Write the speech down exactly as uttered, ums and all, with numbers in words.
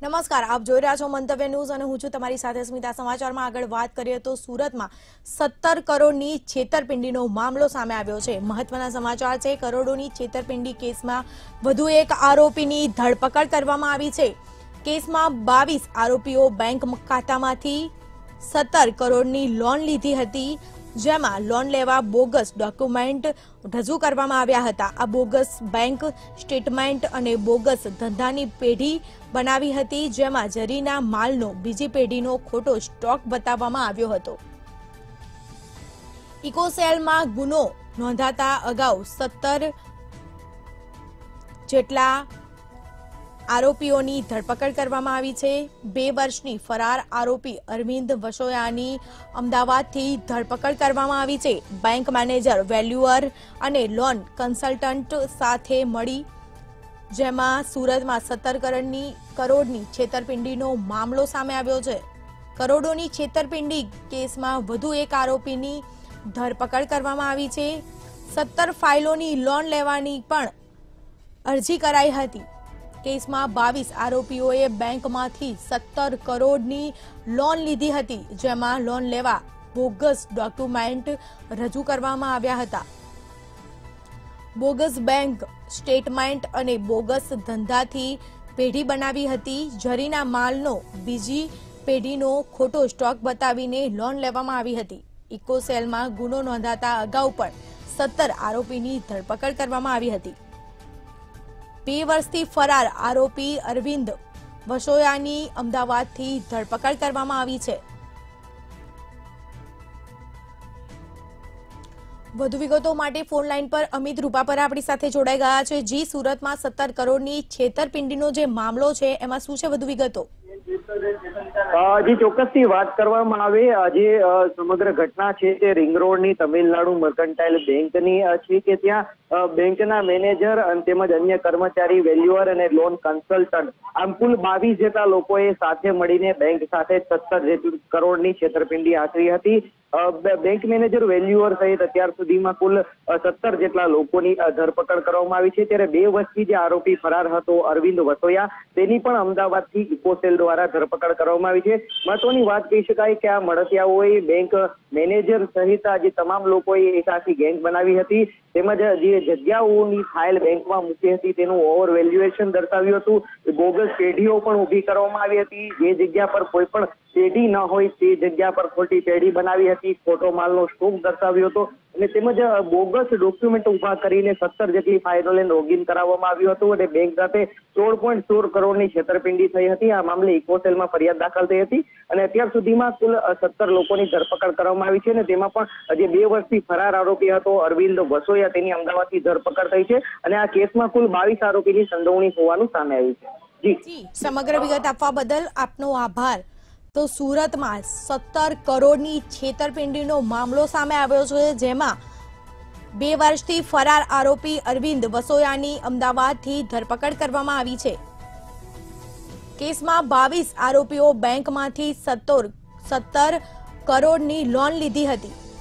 નમસ્કાર, આપ જોઈ રહ્યા છો મંતવ્ય ન્યૂઝ અને હું છું તમારી સાથે સ્મિતા। સમાચારમાં આગળ વાત કરીએ તો સુરતમાં સત્તર કરોડની છેતરપિંડીનો મામલો સામે આવ્યો છે। મહત્વના સમાચાર છે, કરોડોની છેતરપિંડી કેસમાં વધુ એક આરોપીની ધરપકડ કરવામાં આવી છે। કેસમાં બાવીસ આરોપીઓ બેંક ખાતામાંથી સત્તર કરોડની લોન લીધી હતી, જેમાં લોન લેવા બોગસ ડોક્યુમેન્ટ રજૂ કરવામાં આવ્યા હતા। આ બોગસ બેંક સ્ટેટમેન્ટ અને બોગસ ધંધાની પેઢી બનાવી હતી, જેમાં જરીના માલનો બીજી પેઢીનો ખોટો સ્ટોક બતાવવામાં આવ્યો હતો। ઇકોસેલમાં ગુનો નોંધાતા અગાઉ સત્તર જેટલા આરોપીઓની ધરપકડ કરવામાં આવી છે। બે વર્ષની ફરાર આરોપી અરવિંદ વસોયાની અમદાવાદથી ધરપકડ કરવામાં આવી છે। બેંક મેનેજર, વેલ્યુઅર અને લોન કન્સલ્ટન્ટ સાથે મળી, જેમાં સુરતમાં સત્તર કરોડની કરોડની છેતરપિંડીનો મામલો સામે આવ્યો છે। કરોડોની છેતરપિંડી કેસમાં વધુ એક આરોપીની ધરપકડ કરવામાં આવી છે। સત્તર ફાઇલોની લોન લેવાની પણ અરજી કરાઈ હતી। કેસમાં બાવીસ આરોપીઓએ બેંકમાંથી સત્તર કરોડની લોન લીધી હતી, જેમાં લોન લેવા બોગસ ડોક્યુમેન્ટ રજૂ કરવામાં આવ્યા હતા। બોગસ બેંક સ્ટેટમેન્ટ અને બોગસ ધંધાથી પેઢી બનાવી હતી। જરીના માલનો બીજી પેઢીનો ખોટો સ્ટોક બતાવીને લોન લેવામાં આવી હતી। ઇકોસેલમાં ગુનો નોંધાતા અગાઉ પણ સત્તર આરોપીની ધરપકડ કરવામાં આવી હતી। બે વર્ષથી ફરાર આરોપી અરવિંદ વસોયાની અમદાવાદથી ધરપકડ કરવામાં આવી છે। વધુ વિગતો માટે ફોન લાઈન પર અમિત રૂપાપરા આપણી સાથે જોડાઈ ગયા છે। જી, સુરતમાં સત્તર કરોડની છેતરપિંડીનો જે મામલો છે, એમાં શું છે વધુ વિગતો? જી, ચોક્કસથી વાત કરવામાં આવે, આજે સમગ્ર ઘટના છે તે રિંગ રોડની તમિલનાડુ મર્કન્ટાઇલ બેંકની છે કે ત્યાં બેંકના મેનેજર અને તેમજ અન્ય કર્મચારી, વેલ્યુઅર અને લોન કન્સલ્ટન્ટ આમ કુલ બાવીસ જેટલા લોકોએ સાથે મળીને બેંક સાથે સત્તર કરોડની છેતરપિંડી આચરી હતી। બેંક મેનેજર, વેલ્યુઅર સહિત અત્યાર સુધીમાં કુલ સત્તર જેટલા લોકોની ધરપકડ કરવામાં આવી છે। ત્યારે બે વર્ષથી જે આરોપી ફરાર હતો અરવિંદ વસોયા, તેની પણ અમદાવાદથી ઇકોસેલ દ્વારા ધરપકડ કરવામાં આવી છે। મહત્વની વાત કહી શકાય કે આ મળતિયાઓએ બેંક મેનેજર સહિત જે તમામ લોકોએ એક આખી ગેંગ બનાવી હતી, તેમજ જે જગ્યાઓની ફાઇલ બેંકમાં મૂકી હતી તેનું ઓવર વેલ્યુએશન દર્શાવ્યું હતું। બોગસ પેઢીઓ પણ ઊભી કરવામાં આવી હતી, જે જગ્યા પર કોઈ પણ પેઢી ન હોય તે જગ્યા પર ખોટી પેઢી બનાવી હતી, ખોટો માલનો સ્ટોક દર્શાવ્યો હતો અને તેમજ બોગસ ડોક્યુમેન્ટ ઉભા કરીને સત્તર જેટલી ફાઇલોને લોગિન કરાવવામાં આવ્યું હતું અને બેંક સાથે સોળ પોઈન્ટ સોળ કરોડની છેતરપિંડી થઈ હતી। આ મામલે ઇકોસેલમાં ફરિયાદ દાખલ થઈ હતી અને અત્યાર સુધીમાં કુલ સત્તર લોકોની ધરપકડ કરવામાં આવી છે અને તેમાં પણ જે બે વર્ષથી ફરાર આરોપી હતો અરવિંદ વસોયા, તેની અમદાવાદથી ધરપકડ થઈ છે અને આ કેસમાં કુલ બાવીસ આરોપીની સંડોવણી હોવાનું સામે આવ્યું છે। જી, સમગ્ર વિગત આપવા બદલ આપનો આભાર। તો સુરતમાં સત્તર કરોડની છેતરપિંડીનો મામલો સામે આવ્યો છે, જેમાં બે વર્ષથી ફરાર આરોપી અરવિંદ વસોયાની અમદાવાદથી ધરપકડ કરવામાં આવી છે। કેસમાં બાવીસ આરોપીઓ બેંકમાંથી સત્તર સત્તર કરોડની લોન લીધી હતી।